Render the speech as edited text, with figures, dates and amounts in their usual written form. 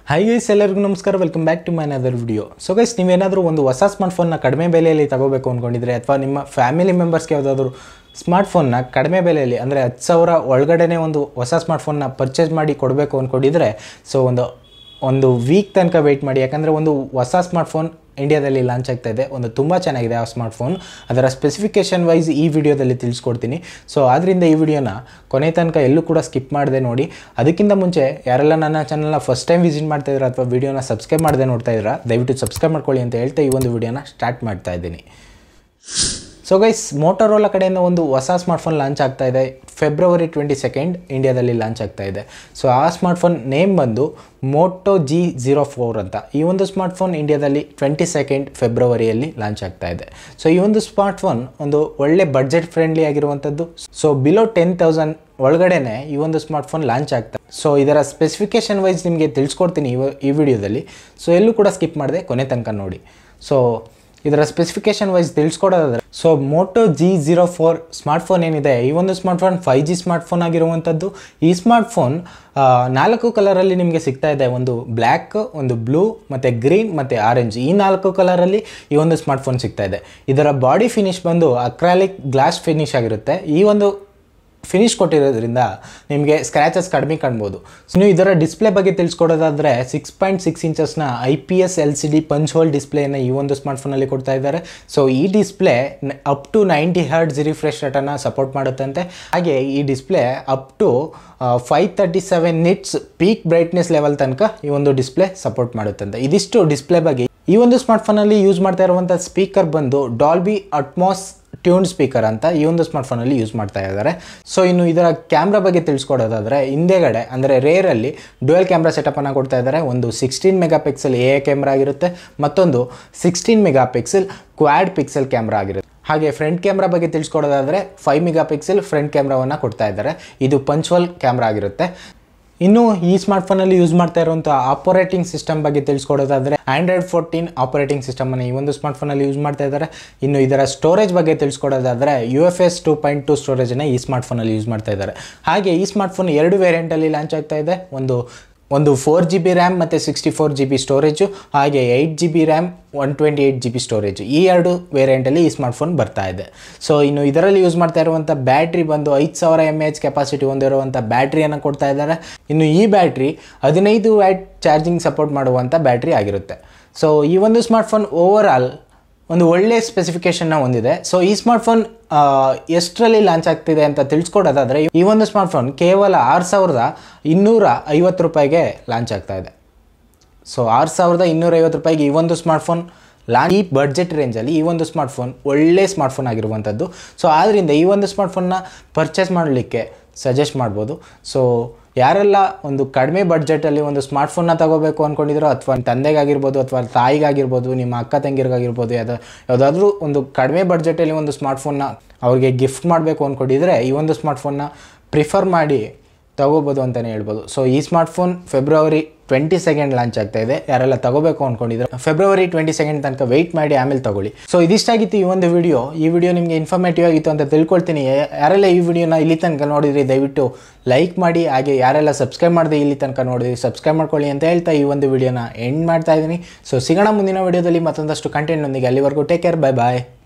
Hi guys, ಎಲ್ಲರಿಗೂ ನಮಸ್ಕಾರ. Welcome back to my another video. So guys, ನೀವೇನಾದರೂ ಒಂದು ಹೊಸ ಸ್ಮಾರ್ಟ್ಫೋನ್ನ ಕಡಿಮೆ ಬೆಲೆಯಲ್ಲಿ ತಗೋಬೇಕು ಅಂದ್ಕೊಂಡಿದ್ರೆ, ಅಥವಾ ನಿಮ್ಮ ಫ್ಯಾಮಿಲಿ ಮೆಂಬರ್ಸ್ಗೆ ಯಾವುದಾದ್ರೂ ಸ್ಮಾರ್ಟ್ಫೋನ್ನ ಕಡಿಮೆ ಬೆಲೆಯಲ್ಲಿ ಅಂದರೆ 10,000 ಒಳಗಡೆ ಒಂದು ಹೊಸ ಸ್ಮಾರ್ಟ್ಫೋನ್ನ ಪರ್ಚೇಸ್ ಮಾಡಿ ಕೊಡಬೇಕು ಅಂದ್ಕೊಂಡಿದ್ರೆ, ಸೊ ಒಂದು ವೀಕ್ ತನಕ ವೆಯ್ಟ್ ಮಾಡಿ. ಯಾಕಂದರೆ ಒಂದು ಹೊಸ ಸ್ಮಾರ್ಟ್ಫೋನ್ ಇಂಡಿಯಾದಲ್ಲಿ ಲಾಂಚ್ ಆಗ್ತಾ ಇದೆ. ಒಂದು ತುಂಬ ಚೆನ್ನಾಗಿದೆ ಆ ಸ್ಮಾರ್ಟ್ಫೋನ್. ಅದರ ಸ್ಪೆಸಿಫಿಕೇಷನ್ ವೈಸ್ ಈ ವಿಡಿಯೋದಲ್ಲಿ ತಿಳಿಸ್ಕೊಡ್ತೀನಿ. ಸೊ ಆದ್ದರಿಂದ ಈ ವಿಡಿಯೋನ ಕೊನೆ ತನಕ ಎಲ್ಲೂ ಕೂಡ ಸ್ಕಿಪ್ ಮಾಡದೆ ನೋಡಿ. ಅದಕ್ಕಿಂತ ಮುಂಚೆ ಯಾರೆಲ್ಲ ನನ್ನ ಚಾನಲ್ನ ಫಸ್ಟ್ ಟೈಮ್ ವಿಸಿಟ್ ಮಾಡ್ತಾ ಇದ್ದೀರಾ ಅಥವಾ ವಿಡಿಯೋನ ಸಬ್ಸ್ಕ್ರೈಬ್ ಮಾಡದೆ ನೋಡ್ತಾ ಇದ್ದೀರಾ, ದಯವಿಟ್ಟು ಸಬ್ಸ್ಕ್ರೈಬ್ ಮಾಡ್ಕೊಳ್ಳಿ ಅಂತ ಹೇಳ್ತಾ ಈ ಒಂದು ವಿಡಿಯೋನ ಸ್ಟಾರ್ಟ್ ಮಾಡ್ತಾ ಇದ್ದೀನಿ. ಸೊ ಗೈಸ್, ಮೋಟೋರೋಲಾ ಕಡೆಯಿಂದ ಒಂದು ಹೊಸ ಸ್ಮಾರ್ಟ್ಫೋನ್ ಲಾಂಚ್ ಆಗ್ತಾ ಇದೆ. ಫೆಬ್ರವರಿ 22 ಇಂಡಿಯಾದಲ್ಲಿ ಲಾಂಚ್ ಆಗ್ತಾ ಇದೆ. ಸೊ ಆ ಸ್ಮಾರ್ಟ್ಫೋನ್ ನೇಮ್ ಬಂದು ಮೋಟೋ G04 ಅಂತ. ಈ ಒಂದು ಸ್ಮಾರ್ಟ್ಫೋನ್ ಇಂಡಿಯಾದಲ್ಲಿ 22 ಫೆಬ್ರವರಿಯಲ್ಲಿ ಲಾಂಚ್ ಆಗ್ತಾ ಇದೆ. ಸೊ ಈ ಒಂದು ಸ್ಮಾರ್ಟ್ಫೋನ್ ಒಂದು ಒಳ್ಳೆ ಬಡ್ಜೆಟ್ ಫ್ರೆಂಡ್ಲಿ ಆಗಿರುವಂಥದ್ದು. ಸೊ ಬಿಲೋ 10,000 ಒಳಗಡೆನೆ ಈ ಒಂದು ಸ್ಮಾರ್ಟ್ಫೋನ್ ಲಾಂಚ್ ಆಗ್ತಾ. ಸೊ ಇದರ ಸ್ಪೆಸಿಫಿಕೇಷನ್ ವೈಸ್ ನಿಮಗೆ ತಿಳಿಸ್ಕೊಡ್ತೀನಿ ಈ ವಿಡಿಯೋದಲ್ಲಿ. ಸೊ ಎಲ್ಲೂ ಕೂಡ ಸ್ಕಿಪ್ ಮಾಡಿದೆ, ಕೊನೆ ತನಕ ನೋಡಿ. ಸೊ ಇದರ ಸ್ಪೆಸಿಫಿಕೇಷನ್ ವೈಸ್ ತಿಳಿಸ್ಕೊಡೋದಾದ್ರೆ, ಸೊ ಮೋಟೋ G04 ಸ್ಮಾರ್ಟ್ಫೋನ್ ಏನಿದೆ, ಈ ಒಂದು ಸ್ಮಾರ್ಟ್ಫೋನ್ 5G ಸ್ಮಾರ್ಟ್ಫೋನ್ ಆಗಿರುವಂಥದ್ದು. ಈ ಸ್ಮಾರ್ಟ್ಫೋನ್ 4 ಕಲರಲ್ಲಿ ನಿಮಗೆ ಸಿಗ್ತಾ ಇದೆ. ಒಂದು ಬ್ಲ್ಯಾಕ್, ಒಂದು ಬ್ಲೂ, ಮತ್ತು ಗ್ರೀನ್ ಮತ್ತು ಆರೆಂಜ್. ಈ 4 ಕಲರಲ್ಲಿ ಈ ಒಂದು ಸ್ಮಾರ್ಟ್ಫೋನ್ ಸಿಗ್ತಾ ಇದೆ. ಇದರ ಬಾಡಿ ಫಿನಿಶ್ ಬಂದು ಅಕ್ರಾಲಿಕ್ ಗ್ಲಾಸ್ ಫಿನಿಶ್ ಆಗಿರುತ್ತೆ. ಈ ಒಂದು ಫಿನಿಶ್ ಕೊಟ್ಟಿರೋದ್ರಿಂದ ನಿಮಗೆ ಸ್ಕ್ರ್ಯಾಚಸ್ ಕಡಿಮೆ ಕಾಣ್ಬೋದು. ಇನ್ನು ಇದರ ಡಿಸ್ಪ್ಲೇ ಬಗ್ಗೆ ತಿಳಿಸ್ಕೊಡೋದಾದರೆ, 6.6 ಇಂಚಸ್ನ IPS LCD ಪಂಚ್ ಹೋಲ್ ಡಿಸ್ಪ್ಲೇಯನ್ನು ಈ ಒಂದು ಸ್ಮಾರ್ಟ್ಫೋನಲ್ಲಿ ಕೊಡ್ತಾ ಇದ್ದಾರೆ. ಸೊ ಈ display up to 90 Hz refresh ರೇಟನ್ನು ಸಪೋರ್ಟ್ ಮಾಡುತ್ತಂತೆ. ಹಾಗೆ ಈ display up to 537 nits peak brightness level ತನಕ ಈ ಒಂದು ಡಿಸ್ಪ್ಲೇ ಸಪೋರ್ಟ್ ಮಾಡುತ್ತಂತೆ. ಇದಿಷ್ಟು ಡಿಸ್ಪ್ಲೇ ಬಗ್ಗೆ. ಈ ಒಂದು ಸ್ಮಾರ್ಟ್ಫೋನಲ್ಲಿ ಯೂಸ್ ಮಾಡ್ತಾ ಇರುವಂಥ ಸ್ಪೀಕರ್ ಬಂದು ಡಾಲ್ಬಿ ಅಟ್ಮಾಸ್ ಟ್ಯೂನ್ ಸ್ಪೀಕರ್ ಅಂತ ಈ ಒಂದು ಸ್ಮಾರ್ಟ್ಫೋನಲ್ಲಿ ಯೂಸ್ ಮಾಡ್ತಾ ಇದ್ದಾರೆ. ಸೊ ಇನ್ನು ಇದರ ಕ್ಯಾಮ್ರಾ ಬಗ್ಗೆ ತಿಳಿಸ್ಕೊಡೋದಾದರೆ, ಹಿಂದೆಗಡೆ ಅಂದರೆ ರೇರಲ್ಲಿ ಡ್ಯುಯಲ್ ಕ್ಯಾಮ್ರಾ ಸೆಟಪನ್ನು ಕೊಡ್ತಾ ಇದ್ದಾರೆ. ಒಂದು 16 ಮೆಗಾಪಿಕ್ಸೆಲ್ AI ಕ್ಯಾಮ್ರಾ ಆಗಿರುತ್ತೆ, ಮತ್ತೊಂದು 16 ಮೆಗಾಪಿಕ್ಸೆಲ್ ಕ್ವಾಡ್ ಪಿಕ್ಸೆಲ್ ಕ್ಯಾಮ್ರಾ ಆಗಿರುತ್ತೆ. ಹಾಗೆ ಫ್ರಂಟ್ ಕ್ಯಾಮ್ರಾ ಬಗ್ಗೆ ತಿಳಿಸ್ಕೊಡೋದಾದರೆ 5 ಮೆಗಾಪಿಕ್ಸೆಲ್ ಫ್ರಂಟ್ ಕ್ಯಾಮ್ರಾವನ್ನು ಕೊಡ್ತಾ ಇದ್ದಾರೆ. ಇದು ಪಂಚ್ವಲ್ ಕ್ಯಾಮ್ರಾ ಆಗಿರುತ್ತೆ. ಇನ್ನು ಈ ಸ್ಮಾರ್ಟ್ಫೋನಲ್ಲಿ ಯೂಸ್ ಮಾಡ್ತಾ ಇರುವಂಥ ಆಪರೇಟಿಂಗ್ ಸಿಸ್ಟಮ್ ಬಗ್ಗೆ ತಿಳಿಸ್ಕೊಡೋದಾದರೆ, Android 14 ಆಪರೇಟಿಂಗ್ ಸಿಸ್ಟಮನ್ನು ಈ ಒಂದು ಸ್ಮಾರ್ಟ್ಫೋನಲ್ಲಿ ಯೂಸ್ ಮಾಡ್ತಾ ಇದ್ದಾರೆ. ಇನ್ನು ಇದರ ಸ್ಟೋರೇಜ್ ಬಗ್ಗೆ ತಿಳಿಸ್ಕೊಡೋದಾದರೆ, UFS 2.2 ಸ್ಟೋರೇಜನ್ನು ಈ ಸ್ಮಾರ್ಟ್ಫೋನಲ್ಲಿ ಯೂಸ್ ಮಾಡ್ತಾ ಇದ್ದಾರೆ. ಹಾಗೆ ಈ ಸ್ಮಾರ್ಟ್ಫೋನ್ 2 ವೇರಿಯಂಟಲ್ಲಿ ಲಾಂಚ್ ಆಗ್ತಾ ಇದೆ. ಒಂದು 4GB ರ್ಯಾಮ್ ಮತ್ತು 64GB ಸ್ಟೋರೇಜು, ಹಾಗೆ 8GB ರ್ಯಾಮ್ 128GB ಸ್ಟೋರೇಜು. ಈ 2 ವೇರಿಯಂಟಲ್ಲಿ ಈ ಸ್ಮಾರ್ಟ್ಫೋನ್ ಬರ್ತಾ ಇದೆ. ಸೊ ಇನ್ನು ಇದರಲ್ಲಿ ಯೂಸ್ ಮಾಡ್ತಾ ಇರುವಂಥ ಬ್ಯಾಟ್ರಿ ಬಂದು 5000 mAh ಕೆಪಾಸಿಟಿ ಹೊಂದಿರುವಂಥ ಬ್ಯಾಟ್ರಿಯನ್ನು ಕೊಡ್ತಾ ಇದ್ದಾರೆ. ಇನ್ನು ಈ ಬ್ಯಾಟ್ರಿ 15 ವ್ಯಾಟ್ ಚಾರ್ಜಿಂಗ್ ಸಪೋರ್ಟ್ ಮಾಡುವಂಥ ಬ್ಯಾಟ್ರಿ ಆಗಿರುತ್ತೆ. ಸೊ ಈ ಒಂದು ಸ್ಮಾರ್ಟ್ಫೋನ್ ಓವರಾಲ್ ಒಂದು ಒಳ್ಳೆಯ ಸ್ಪೆಸಿಫಿಕೇಷನ್ನ ಹೊಂದಿದೆ. ಸೊ ಈ ಸ್ಮಾರ್ಟ್ಫೋನ್ ಎಷ್ಟರಲ್ಲಿ ಲಾಂಚ್ ಆಗ್ತಿದೆ ಅಂತ ತಿಳಿಸ್ಕೊಡೋದಾದರೆ, ಈ ಒಂದು ಸ್ಮಾರ್ಟ್ಫೋನ್ ಕೇವಲ 6,250 ರೂಪಾಯಿಗೆ ಲಾಂಚ್ ಆಗ್ತಾ ಇದೆ. ಸೊ 6,250 ರೂಪಾಯಿಗೆ ಈ ಒಂದು ಸ್ಮಾರ್ಟ್ಫೋನ್ ಈ ಬಡ್ಜೆಟ್ ರೇಂಜಲ್ಲಿ ಈ ಒಂದು ಸ್ಮಾರ್ಟ್ಫೋನ್ ಒಳ್ಳೆ ಸ್ಮಾರ್ಟ್ಫೋನ್ ಆಗಿರುವಂಥದ್ದು. ಸೊ ಆದ್ದರಿಂದ ಈ ಒಂದು ಸ್ಮಾರ್ಟ್ಫೋನ್ನ ಪರ್ಚೇಸ್ ಮಾಡಲಿಕ್ಕೆ ಸಜೆಸ್ಟ್ ಮಾಡ್ಬೋದು. ಸೊ ಯಾರೆಲ್ಲ ಒಂದು ಕಡಿಮೆ ಬಡ್ಜೆಟಲ್ಲಿ ಒಂದು ಸ್ಮಾರ್ಟ್ಫೋನ್ನ ತಗೋಬೇಕು ಅಂದ್ಕೊಂಡಿದ್ರು, ಅಥವಾ ತಂದೆಗಾಗಿರ್ಬೋದು, ಅಥವಾ ತಾಯಿಗಾಗಿರ್ಬೋದು, ನಿಮ್ಮ ಅಕ್ಕ ತಂಗಿರಿಗಾಗಿರ್ಬೋದು, ಯಾವುದಾದ್ರೂ ಒಂದು ಕಡಿಮೆ ಬಡ್ಜೆಟಲ್ಲಿ ಒಂದು ಸ್ಮಾರ್ಟ್ಫೋನ್ನ ಅವ್ರಿಗೆ ಗಿಫ್ಟ್ ಮಾಡಬೇಕು ಅಂದ್ಕೊಂಡಿದ್ರೆ, ಈ ಒಂದು ಸ್ಮಾರ್ಟ್ಫೋನ್ನ ಪ್ರಿಫರ್ ಮಾಡಿ ತಗೋಬೋದು ಅಂತಲೇ ಹೇಳ್ಬೋದು. ಸೊ ಈ ಸ್ಮಾರ್ಟ್ಫೋನ್ ಫೆಬ್ರವರಿ 22 ಲಾಂಚ್ ಆಗ್ತಾ ಇದೆ. ಯಾರೆಲ್ಲ ತಗೋಬೇಕು ಅಂದ್ಕೊಂಡಿದ್ರೆ ಫೆಬ್ರವರಿ 22 ತನಕ ವೆಯ್ಟ್ ಮಾಡಿ ಆಮೇಲೆ ತಗೊಳ್ಳಿ. ಸೊ ಇದಿಷ್ಟಾಗಿತ್ತು ಈ ಒಂದು ವಿಡಿಯೋ. ಈ ವಿಡಿಯೋ ನಿಮಗೆ ಇನ್ಫಾರ್ಮೇಟಿವ್ ಆಗಿತ್ತು ಅಂತ ತಿಳ್ಕೊಳ್ತೀನಿ. ಯಾರೆಲ್ಲ ಈ ವಿಡಿಯೋನ ಇಲ್ಲಿ ತನಕ ನೋಡಿದ್ರಿ, ದಯವಿಟ್ಟು ಲೈಕ್ ಮಾಡಿ. ಹಾಗೆ ಯಾರೆಲ್ಲ ಸಬ್ಸ್ಕ್ರೈಬ್ ಮಾಡಿದೆ ಇಲ್ಲಿ ತನಕ ನೋಡಿದ್ರಿ, ಸಬ್ಸ್ಕ್ರೈಬ್ ಮಾಡ್ಕೊಳ್ಳಿ ಅಂತ ಹೇಳ್ತಾ ಈ ಒಂದು ವಿಡಿಯೋನ ಎಂಡ್ ಮಾಡ್ತಾ ಇದ್ದೀನಿ. ಸೊ ಸಿಗೋಣ ಮುಂದಿನ ವಿಡಿಯೋದಲ್ಲಿ ಮತ್ತೊಂದಷ್ಟು ಕಂಟೆಂಟ್ನೊಂದಿಗೆ. ಅಲ್ಲಿವರೆಗೂ ಟೇಕ್ ಕೇರ್, ಬೈ ಬಾಯ್.